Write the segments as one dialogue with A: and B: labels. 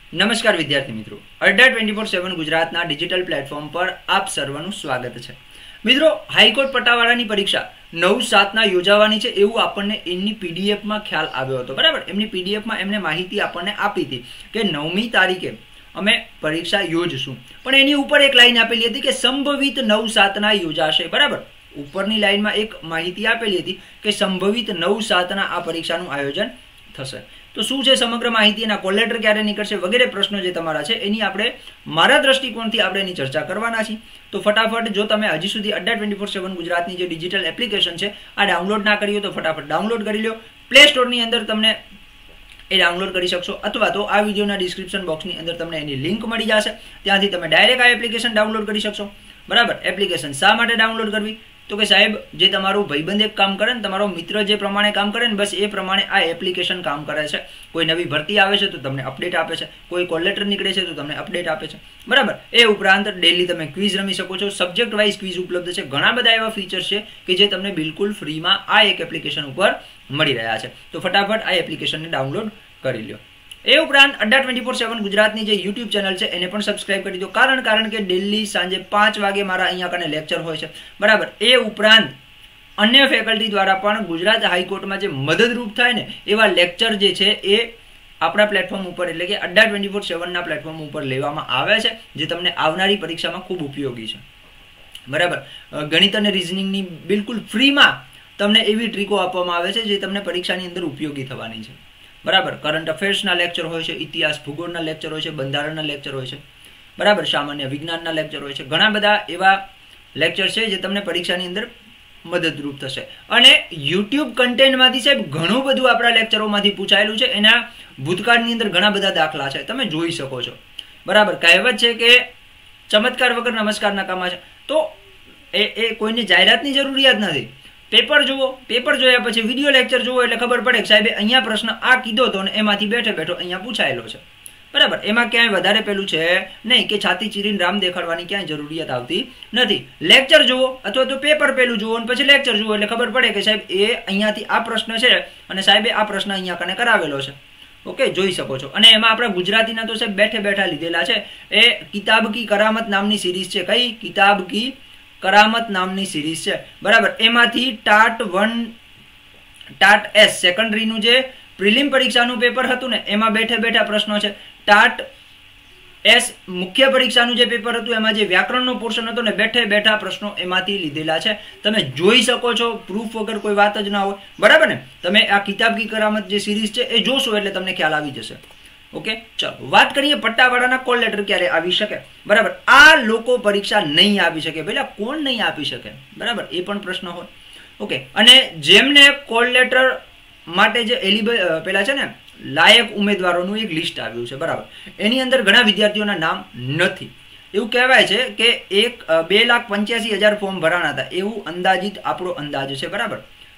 A: નમસ્કાર વિદ્યાર્થી મિત્રો, અડ્ડા 24/7 ગુજરાતના ડિજિટલ પ્લેટફોર્મ પર આપ સર્વનું સ્વાગત છે। મિત્રો, હાઈકોર્ટ પટ્ટાવાળાની પરીક્ષા 9/7 યોજાવાની છે એવું આપણને એમની પીડીએફમાં ખ્યાલ આવ્યો હતો, બરાબર। એમની પીડીએફમાં એમને માહિતી આપણને આપી હતી કે 9મી તારીખે અમે પરીક્ષા યોજશું, પણ એની ઉપર એક લાઈન આપેલી હતી કે સંભવિત 9/7 યોજાશે, બરાબર। ઉપરની લાઈનમાં એક માહિતી આપેલી હતી કે સંભવિત 9/7 આ પરીક્ષાનું આયોજન થશે। તો શું છે સમગ્ર માહિતી, એના કોલ લેટર ક્યારે નીકળશે વગેરે પ્રશ્નો જે તમારા છે એની આપણે મારા દ્રષ્ટિકોણથી આપણે એની ચર્ચા કરવાના છીએ। તો ફટાફટ જો તમે હજી સુધી અડ્ડા 24/7 ગુજરાતની જે ડિજિટલ એપ્લિકેશન છે આ ડાઉનલોડ ના કરી હોય તો ફટાફટ ડાઉનલોડ કરી લો। પ્લે સ્ટોરની અંદર તમને એ ડાઉનલોડ કરી શકશો, અથવા તો આ વિડીયોના ડિસ્ક્રિપ્શન બોક્સની અંદર તમને એની લિંક મળી જશે, ત્યાંથી તમે ડાયરેક્ટ આ એપ્લિકેશન ડાઉનલોડ કરી શકશો, બરાબર। એપ્લિકેશન શા માટે ડાઉનલોડ કરવી, તો કે સાહેબ જે તમારું ભાઈબંધ એક કામ કરે ને, તમારો મિત્ર જે પ્રમાણે કામ કરે ને, બસ એ પ્રમાણે આ એપ્લિકેશન કામ કરે છે। કોઈ નવી ભરતી આવે છે તો તમને અપડેટ આપે છે, કોઈ કોલ લેટર નીકળે છે તો તમને અપડેટ આપે છે, બરાબર। એ ઉપરાંત ડેલી તમે ક્વિઝ રમી શકો છો, સબ્જેક્ટ વાઇઝ ક્વિઝ ઉપલબ્ધ છે, ઘણા બધા એવા ફીચર્સ છે કે જે તમને બિલકુલ ફ્રીમાં આ એક એપ્લિકેશન ઉપર મળી રહ્યા છે। તો ફટાફટ આ એપ્લિકેશનને ડાઉનલોડ કરી લો। એ ઉપરાંત અડ્ડા 24/7 ગુજરાતની જે યુટ્યુબ ચેનલ છે એને પણ સબસ્ક્રાઇબ કરી દો, કારણ કે ડેલી સાંજે 5 વાગે મારા અહીંયા કને લેક્ચર હોય છે, બરાબર। એ ઉપરાંત અન્ય ફેકલ્ટી દ્વારા પણ ગુજરાત હાઈકોર્ટમાં જે મદદરૂપ થાય ને એવા લેક્ચર જે છે એ આપણા પ્લેટફોર્મ ઉપર એટલે કે અડ્ડા 24/7 પ્લેટફોર્મ ઉપર લેવામાં આવે છે, જે તમને આવનારી પરીક્ષામાં ખૂબ ઉપયોગી છે, બરાબર। ગણિત અને રીઝનિંગની બિલકુલ ફ્રીમાં તમને એવી ટ્રીકો આપવામાં આવે છે જે તમને પરીક્ષાની અંદર ઉપયોગી થવાની છે, બરાબર। કરંટ અફેર્સના લેક્ચર હોય છે, ઇતિહાસ ભૂગોળના લેક્ચર હોય છે, બંધારણના લેક્ચર હોય છે, બરાબર, સામાન્ય વિજ્ઞાનના લેક્ચર હોય છે, ઘણા બધા એવા લેક્ચર છે જે તમને પરીક્ષાની અંદર મદદરૂપ થશે। અને યુટ્યુબ કન્ટેન્ટમાંથી સાહેબ ઘણું બધું આપણા લેક્ચરોમાંથી પૂછાયેલું છે, એના ભૂતકાળની અંદર ઘણા બધા દાખલા છે, તમે જોઈ શકો છો, બરાબર। કહેવત છે કે ચમત્કાર વગર નમસ્કાર નકામા છે, તો એ કોઈને જાહેરાતની જરૂરિયાત નથી। પેપર જુઓ, પેપર જોયા પછી વિડીયો લેક્ચર જુઓ એટલે ખબર પડે કે સાહેબે અહીંયા પ્રશ્ન આ કીધો હતો ને એમાંથી બેઠે બેઠો અહીંયા પૂછાયેલો છે, બરાબર। એમાં ક્યાંય વધારે પેલું છે નહીં કે છાતી ચીરીને રામ દેખાડવાની ક્યાંય જરૂરિયાત આવતી નથી। લેક્ચર જુઓ અથવા તો પેપર પેલું જુઓ અને પછી લેક્ચર જુઓ એટલે ખબર પડે કે સાહેબ એ અહીંયાથી આ પ્રશ્ન છે અને સાહેબે આ પ્રશ્ન અહીંયા કને કરાવેલો છે, ઓકે, જોઈ શકો છો। અને એમાં આપણા ગુજરાતીના તો સાહેબ બેઠે બેઠા લીધેલા છે। એ કિતાબ કી કરામત નામની સિરીઝ છે, કઈ કિતાબ કી કરામત નામની સિરીઝ છે, બરાબર। એમાંથી ટાટ એસ સેકન્ડરીનું જે પ્રિલિમ પરીક્ષાનું પેપર હતું ને એમાં બેઠે બેઠા પ્રશ્નો છે। ટાટ એસ મુખ્ય પરીક્ષાનું જે પેપર હતું એમાં જે વ્યાકરણનો પોર્શન હતો ને બેઠે બેઠા પ્રશ્નો એમાંથી લીધેલા છે, તમે જોઈ શકો છો, પ્રૂફ વગર કોઈ વાત જ ના હોય, બરાબર ને। તમે આ કિતાબ કી કરામત જે સિરીઝ છે એ જોશો એટલે તમને ખ્યાલ આવી જશે, ઓકે। ચલો વાત કરીએ પટ્ટાવાળાના કોલ લેટર ક્યારે આવી શકે, બરાબર। આ લોકો પરીક્ષા નહીં આપી શકે, પેલા કોણ નહીં આપી શકે, બરાબર, એ પણ પ્રશ્ન હોય, ઓકે। અને જેમને કોલ લેટર માટે જે એલિબલ પેલા છે ને લાયક ઉમેદવારોનું એક લિસ્ટ આવ્યું છે, બરાબર। એની અંદર ઘણા વિદ્યાર્થીઓના નામ નથી, એવું કહેવાય છે કે 2,85,000 ફોર્મ ભરાણા હતા એવું અંદાજિત આપણો અંદાજ છે, બરાબર।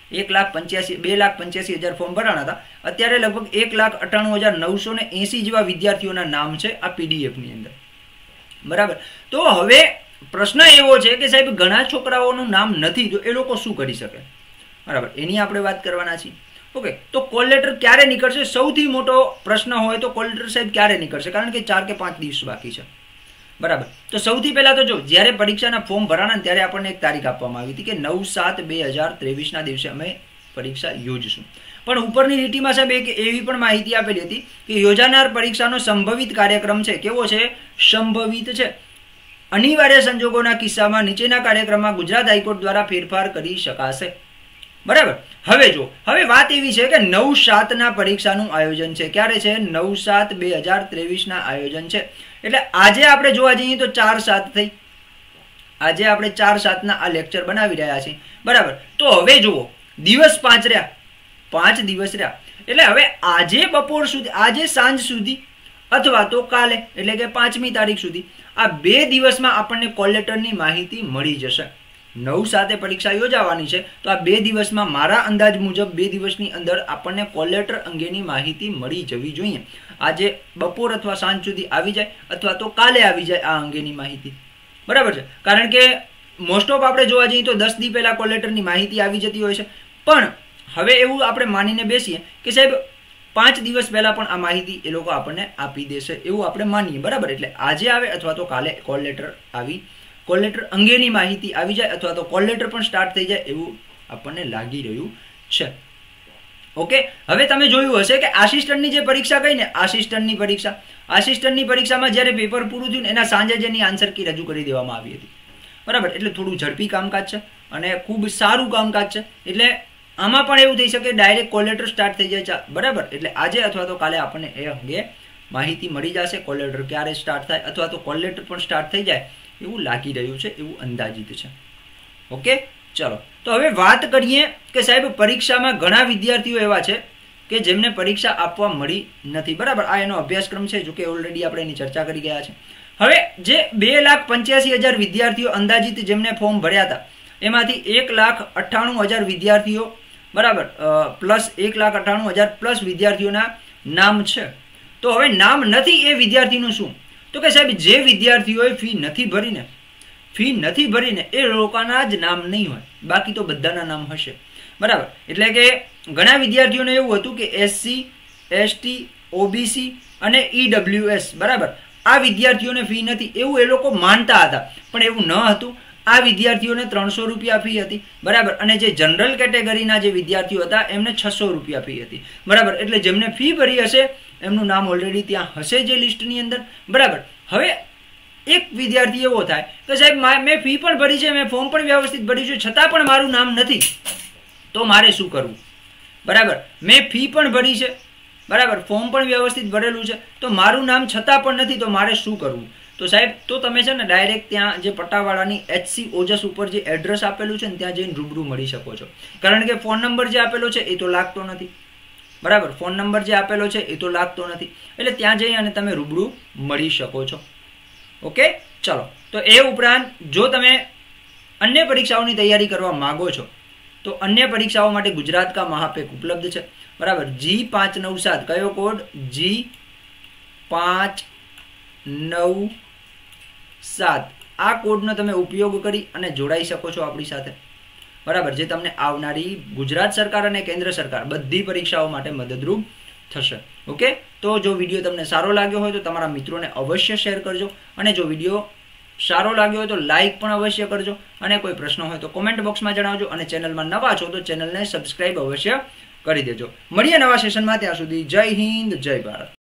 A: 2,85,000 ફોર્મ ભરાણા હતા, અત્યારે લગભગ 1,98,980 જેવા વિદ્યાર્થીઓના નામ છે આ પીડીએફની અંદર, બરાબર। તો હવે પ્રશ્ન એવો છે કે સાહેબ ઘણા છોકરાઓનું નામ નથી, તો એ લોકો શું કરી શકે, બરાબર, એની આપણે વાત કરવાના છીએ, ઓકે। તો કોલ લેટર ક્યારે નીકળશે, સૌથી મોટો પ્રશ્ન હોય તો કોલ લેટર સાહેબ ક્યારે નીકળશે, કારણ કે 4 કે 5 દિવસ બાકી છે, બરાબર। તો સૌથી પહેલા તો જો જ્યારે પરીક્ષાના ફોર્મ ભરાણા ત્યારે આપણને એક તારીખ આપવામાં આવી હતી કે 9/7/2023 દિવસે અમે પરીક્ષા યોજશું, પણ ઉપરની લીટીમાં સાહેબ એક એવી પણ માહિતી આપેલી હતી કે યોજાનાર પરીક્ષાનો સંભવિત કાર્યક્રમ છે, કેવો છે, સંભવિત છે। અનિવાર્ય સંજોગોના કિસ્સામાં નીચેના કાર્યક્રમમાં ગુજરાત હાઈકોર્ટ દ્વારા ફેરફાર કરી શકાશે, બરાબર। હવે જો હવે વાત એવી છે કે 9/7 પરીક્ષાનું આયોજન છે, ક્યારે છે, 9/7/2023 આયોજન છે, એટલે આજે આપણે જોવા જઈએ તો 4/7 થઈ, આજે આપણે 4/7 આ લેક્ચર બનાવી રહ્યા છીએ, બરાબર। તો હવે જુઓ દિવસ 5 રહ્યા, 5 દિવસ રહ્યા, એટલે હવે આજે બપોર સુધી, આજે સાંજ સુધી અથવા તો કાલે એટલે કે 5મી તારીખ સુધી આ 2 દિવસમાં આપણને કોલ લેટરની માહિતી મળી જશે। 9/7 પરીક્ષા યોજાવાની છે, તો આ 2 દિવસમાં મારા અંદાજ મુજબ 2 દિવસની અંદર આપણને કોલ લેટર અંગેની માહિતી મળી જવી જોઈએ। આજે બપોર અથવા સાંજ સુધી આવી જાય અથવા તો કાલે આવી જાય આ અંગેની માહિતી, બરાબર છે, કારણ કે મોસ્ટ ઓફ આપણે જોવા જઈએ તો 10 દી પહેલા કોલ લેટરની માહિતી આવી જતી હોય છે, પણ હવે એવું આપણે માનીને બેસીએ કે સાહેબ 5 દિવસ પહેલા પણ આ માહિતી એ લોકો આપણને આપી દેશે એવું આપણે માનીએ, બરાબર. એટલે આજે આવે અથવા તો કાલે કોલ લેટર અંગેની માહિતી આવી જાય અથવા તો કોલ લેટર પણ સ્ટાર્ટ થઈ જાય એવું આપણને લાગી રહ્યું છે. ઓકે, હવે તમે જોયું હશે કે આસિસ્ટન્ટની જે પરીક્ષા કઈ ને, આસિસ્ટન્ટની પરીક્ષામાં જ્યારે પેપર પૂરું થયું એના સાંજે જ એની આન્સર કી રજૂ કરી દેવામાં આવી હતી, બરાબર. એટલે થોડું ઝડપી કામકાજ છે અને ખૂબ સારું કામકાજ છે. એટલે આમાં પણ એવું થઈ શકે ડાયરેક્ટ કોલ લેટર સ્ટાર્ટ થઈ જાય, બરાબર. એટલે આજે અથવા તો કાલે આપણને એ અંગે માહિતી મળી જશે, કોલ લેટર ક્યારે સ્ટાર્ટ થાય અથવા તો કોલ લેટર પણ સ્ટાર્ટ થઈ જાય એવું લાગી રહ્યું છે, એવું અંદાજિત છે. ઓકે, ચલો તો હવે વાત કરીએ કે સાહેબ પરીક્ષામાં ઘણા વિદ્યાર્થીઓ એવા છે કે જેમને પરીક્ષા આપવા મળી નથી, બરાબર. આ એનો અભ્યાસક્રમ છે, જો કે ઓલરેડી આપણે એની ચર્ચા કરી ગયા છે. હવે જે 2,85,000 વિદ્યાર્થીઓ અંદાજિત જેમને ફોર્મ ભર્યા હતા એમાંથી 1,98,000 વિદ્યાર્થીઓ, બરાબર, પ્લસ 1,98,000 પ્લસ વિદ્યાર્થીઓના નામ છે. તો હવે નામ નથી એ વિદ્યાર્થીનું શું? તો કે સાહેબ જે વિદ્યાર્થીઓએ ફી નથી ભરીને એ લોકોના જ નામ નહીં હોય, બાકી તો બધાના નામ હશે, બરાબર. એટલે કે ઘણા વિદ્યાર્થીઓને એવું હતું કે SC, ST, OBC અને EWS, બરાબર, આ વિદ્યાર્થીઓને ફી નથી એવું એ લોકો માનતા હતા, પણ એવું ન હતું. આ વિદ્યાર્થીઓને 300 રૂપિયા ફી હતી, બરાબર. અને જે જનરલ કેટેગરીના જે વિદ્યાર્થીઓ હતા એમને 600 રૂપિયા ફી હતી, બરાબર. એટલે જેમને ફી ભરી હશે એમનું નામ ઓલરેડી ત્યાં હશે જે લિસ્ટની અંદર, બરાબર. હવે એક વિદ્યાર્થી એવો થાય કે સાહેબ મેં ફી પણ ભરી છે, મેં ફોર્મ પણ વ્યવસ્થિત ભર્યું છે, છતાં પણ મારું નામ નથી, તો મારે શું કરવું? બરાબર, મેં ફી પણ ભરી છે, બરાબર, ફોર્મ પણ વ્યવસ્થિત ભરેલું છે, તો મારું નામ છતાં પણ નથી, તો મારે શું કરવું? તો સાહેબ તો તમે છે ને ડાયરેક્ટ ત્યાં જે પટાવાળાની HC ઓજસ ઉપર જે એડ્રેસ આપેલું છે ને ત્યાં જઈને રૂબરૂ મળી શકો છો, કારણ કે ફોન નંબર જે આપેલો છે એ તો લાગતો નથી, બરાબર. ફોન નંબર જે આપેલો છે એ તો લાગતો નથી, એટલે ત્યાં જઈ અને તમે રૂબરૂ મળી શકો છો. ઓકે, ચલો તો એ ઉપરાંત જો તમે અન્ય પરીક્ષાઓની તૈયારી કરવા માંગો છો તો અન્ય પરીક્ષાઓ માટે ગુજરાત કા મહાપેક ઉપલબ્ધ છે, બરાબર. G597 કયો કોડ? G597 આ કોડનો તમે ઉપયોગ કરી અને જોડાઈ શકો છો આપણી સાથે, બરાબર, જે તમને આવનારી ગુજરાત સરકાર અને કેન્દ્ર સરકાર બધી પરીક્ષાઓ માટે મદદરૂપ થશે. ઓકે, તો જો વિડીયો તમને સારો લાગ્યો હોય તો તમારા મિત્રોને અવશ્ય શેર કરજો, અને જો વિડીયો સારો લાગ્યો હોય તો લાઈક પણ અવશ્ય કરજો, અને કોઈ પ્રશ્ન હોય તો કોમેન્ટ બોક્સમાં જણાવજો, અને ચેનલમાં નવા છો તો ચેનલને સબસ્ક્રાઇબ અવશ્ય કરી દેજો. મળીએ નવા સેશનમાં, ત્યાં સુધી જય હિન્દ, જય ભારત.